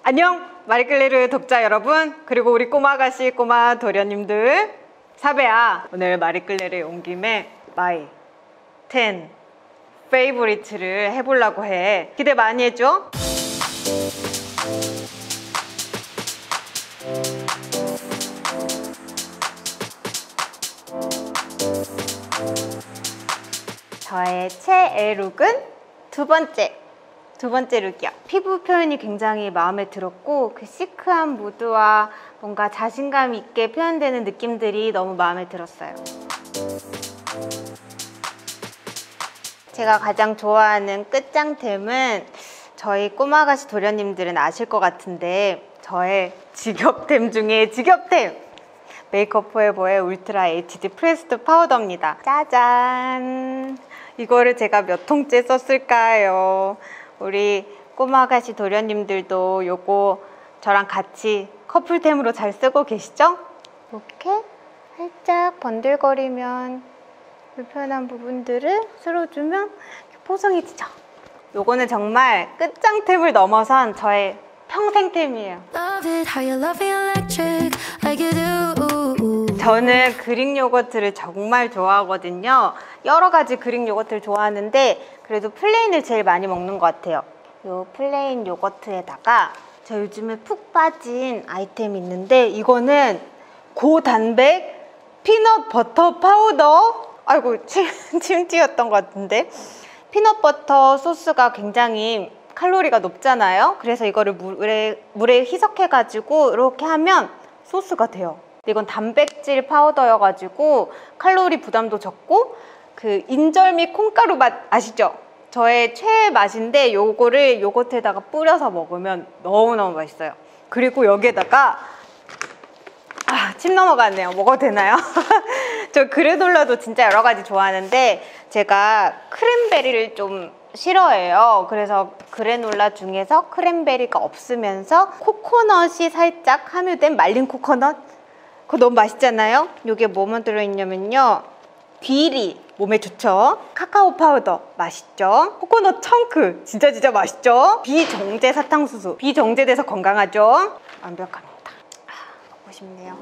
안녕 마리클레르 독자 여러분, 그리고 우리 꼬마아가씨 꼬마 도련님들. 사배야, 오늘 마리클레르에 온 김에 마이 10 페이보리트를 해보려고 해. 기대 많이 해줘. 저의 최애 룩은 두 번째 룩이요. 피부 표현이 굉장히 마음에 들었고, 그 시크한 무드와 뭔가 자신감 있게 표현되는 느낌들이 너무 마음에 들었어요. 제가 가장 좋아하는 끝장템은 저희 꼬마아가씨 도련님들은 아실 것 같은데, 저의 직업템 중에 직업템! 메이크업 포에버의 울트라 HD 프레스드 파우더입니다. 짜잔! 이거를 제가 몇 통째 썼을까요? 우리 꼬마아가씨 도련님들도 요거 저랑 같이 커플템으로 잘 쓰고 계시죠? 이렇게 살짝 번들거리면 불편한 부분들을 쓸어주면 포송해지죠? 요거는 정말 끝장템을 넘어선 저의 평생템이에요. 저는 그릭 요거트를 정말 좋아하거든요. 여러 가지 그릭 요거트를 좋아하는데 그래도 플레인을 제일 많이 먹는 것 같아요. 요 플레인 요거트에다가 저 요즘에 푹 빠진 아이템이 있는데, 이거는 고단백 피넛 버터 파우더. 아이고 침 튀었던 것 같은데. 피넛 버터 소스가 굉장히 칼로리가 높잖아요. 그래서 이거를 물에 희석해가지고 이렇게 하면 소스가 돼요. 근데 이건 단백질 파우더여가지고 칼로리 부담도 적고, 그 인절미 콩가루 맛 아시죠? 저의 최애 맛인데, 요거를 요거트에다가 뿌려서 먹으면 너무너무 맛있어요. 그리고 여기에다가 침 넘어갔네요. 먹어도 되나요? 저 그래놀라도 진짜 여러 가지 좋아하는데 제가 크랜베리를 좀 싫어해요. 그래서 그래놀라 중에서 크랜베리가 없으면서 코코넛이 살짝 함유된 말린 코코넛, 그거 너무 맛있잖아요. 이게 뭐만 들어있냐면요, 귀리 몸에 좋죠. 카카오 파우더 맛있죠. 코코넛 청크 진짜 맛있죠. 비정제 사탕수수, 비정제돼서 건강하죠. 완벽합니다. 먹고 싶네요.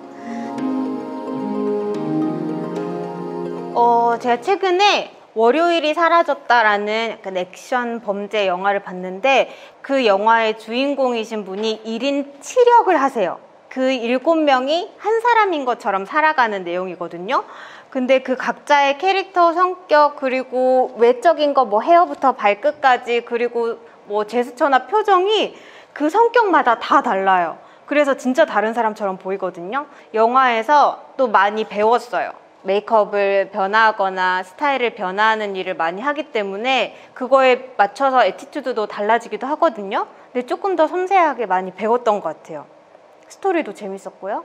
제가 최근에 월요일이 사라졌다라는 약간 액션 범죄 영화를 봤는데, 그 영화의 주인공이신 분이 1인 7역을 하세요. 그 7명이 한 사람인 것처럼 살아가는 내용이거든요. 근데 그 각자의 캐릭터 성격, 그리고 외적인 거 뭐 헤어부터 발끝까지, 그리고 뭐 제스처나 표정이 그 성격마다 다 달라요. 그래서 진짜 다른 사람처럼 보이거든요. 영화에서 또 많이 배웠어요. 메이크업을 변화하거나 스타일을 변화하는 일을 많이 하기 때문에 그거에 맞춰서 애티튜드도 달라지기도 하거든요. 근데 조금 더 섬세하게 많이 배웠던 것 같아요. 스토리도 재밌었고요.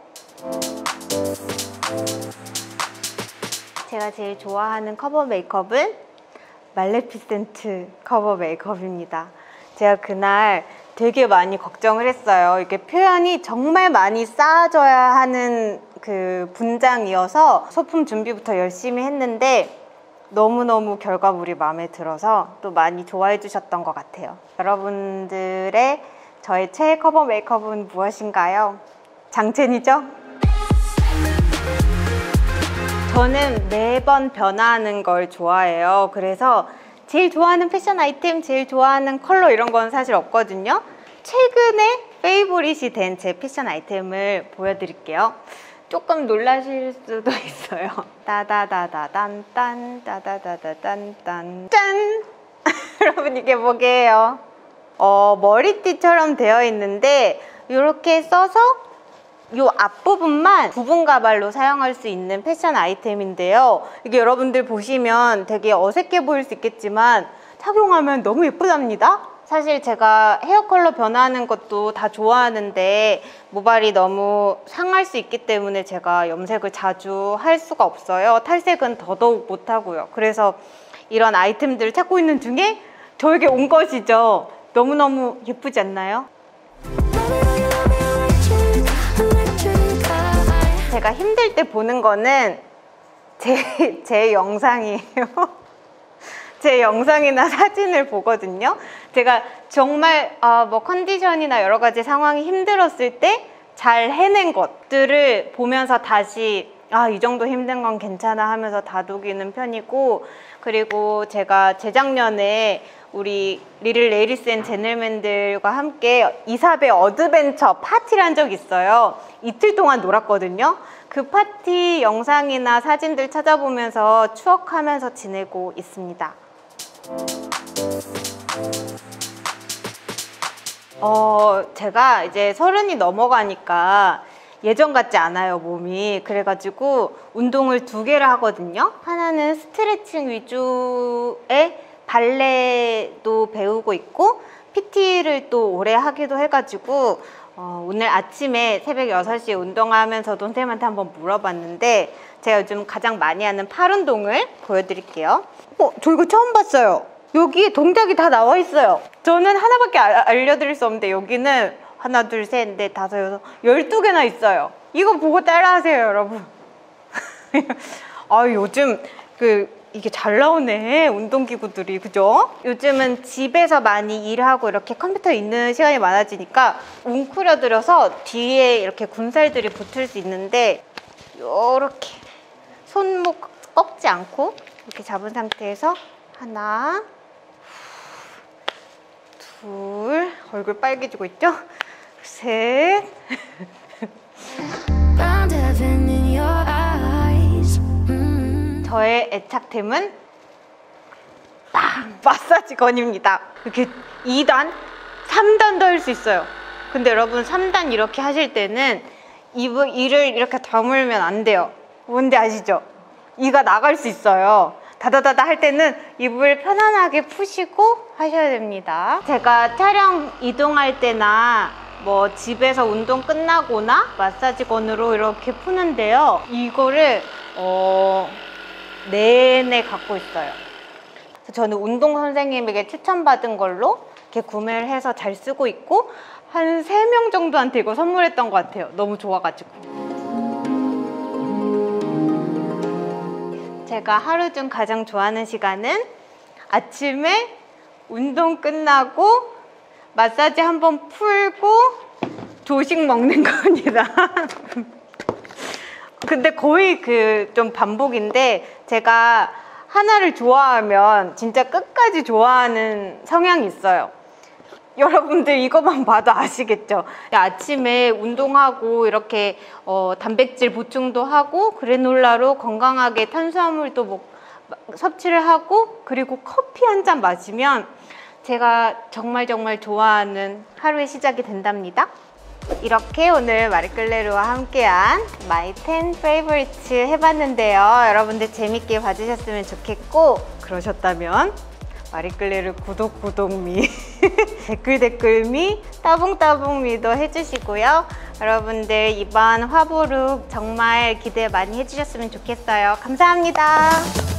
제가 제일 좋아하는 커버 메이크업은 말레피센트 커버 메이크업입니다. 제가 그날 되게 많이 걱정을 했어요. 이게 표현이 정말 많이 쌓아줘야 하는 그 분장이어서 소품 준비부터 열심히 했는데 너무너무 결과물이 마음에 들어서 또 많이 좋아해 주셨던 것 같아요. 여러분들의 저의 최애 커버 메이크업은 무엇인가요? 장첸이죠? 저는 매번 변화하는 걸 좋아해요. 그래서 제일 좋아하는 패션 아이템, 제일 좋아하는 컬러 이런 건 사실 없거든요. 최근에 페이보릿이 된 제 패션 아이템을 보여드릴게요. 조금 놀라실 수도 있어요. 따다다다단딴 따다다다단딴 짠! 여러분 이게 뭐게요? 머리띠처럼 되어 있는데 이렇게 써서 이 앞부분만 부분 가발로 사용할 수 있는 패션 아이템인데요. 이게 여러분들 보시면 되게 어색해 보일 수 있겠지만 착용하면 너무 예쁘답니다. 사실 제가 헤어 컬러 변화하는 것도 다 좋아하는데 모발이 너무 상할 수 있기 때문에 제가 염색을 자주 할 수가 없어요. 탈색은 더더욱 못하고요. 그래서 이런 아이템들을 찾고 있는 중에 저에게 온 것이죠. 너무너무 예쁘지 않나요? 제가 힘들 때 보는 거는 제 영상이에요. 제 영상이나 사진을 보거든요. 제가 정말 뭐 컨디션이나 여러 가지 상황이 힘들었을 때 잘 해낸 것들을 보면서 다시 이 정도 힘든 건 괜찮아 하면서 다독이는 편이고, 그리고 제가 재작년에 우리 리를 레이디스 앤 젠틀맨들과 함께 이사벨 어드벤처 파티를 한 적이 있어요. 이틀 동안 놀았거든요. 그 파티 영상이나 사진들 찾아보면서 추억하면서 지내고 있습니다. 제가 이제 30이 넘어가니까 예전 같지 않아요, 몸이. 그래가지고 운동을 2개를 하거든요. 하나는 스트레칭 위주의 발레도 배우고 있고, PT를 또 오래 하기도 해가지고 오늘 아침에 새벽 6시에 운동하면서도 선생님한테 한번 물어봤는데, 제가 요즘 가장 많이 하는 팔 운동을 보여드릴게요. 저 이거 처음 봤어요. 여기 동작이 다 나와 있어요. 저는 하나밖에 알려드릴 수 없는데 여기는 하나, 둘, 셋, 넷, 다섯, 여섯, 12개나 있어요. 이거 보고 따라하세요, 여러분. 요즘 이게 잘 나오네, 운동기구들이. 그죠? 요즘은 집에서 많이 일하고 이렇게 컴퓨터에 있는 시간이 많아지니까 웅크려들어서 뒤에 이렇게 군살들이 붙을 수 있는데, 요렇게 손목 꺾지 않고 이렇게 잡은 상태에서 하나, 둘, 얼굴 빨개지고 있죠? 셋. 저의 애착템은 마사지건입니다. 이렇게 2단, 3단도 할 수 있어요. 근데 여러분, 3단 이렇게 하실 때는 이를 이렇게 다물면 안 돼요. 뭔지 아시죠? 이가 나갈 수 있어요. 다다다다 할 때는 입을 편안하게 푸시고 하셔야 됩니다. 제가 촬영 이동할 때나 뭐 집에서 운동 끝나거나 마사지건으로 이렇게 푸는데요. 이거를 내내 갖고 있어요. 그래서 저는 운동 선생님에게 추천받은 걸로 이렇게 구매를 해서 잘 쓰고 있고, 한 3명 정도한테 이거 선물했던 것 같아요. 너무 좋아가지고. 제가 하루 중 가장 좋아하는 시간은 아침에 운동 끝나고 마사지 한번 풀고 조식 먹는 겁니다. 근데 거의 좀 반복인데, 제가 하나를 좋아하면 진짜 끝까지 좋아하는 성향이 있어요. 여러분들 이것만 봐도 아시겠죠? 아침에 운동하고 이렇게 단백질 보충도 하고 그래놀라로 건강하게 탄수화물도 섭취를 하고, 그리고 커피 한 잔 마시면 제가 정말 좋아하는 하루의 시작이 된답니다. 이렇게 오늘 마리끌레르와 함께한 My 10 Favorites 해봤는데요. 여러분들 재밌게 봐주셨으면 좋겠고, 그러셨다면 마리끌레르 구독미 댓글미 따봉미도 해주시고요. 여러분들 이번 화보룩 정말 기대 많이 해주셨으면 좋겠어요. 감사합니다.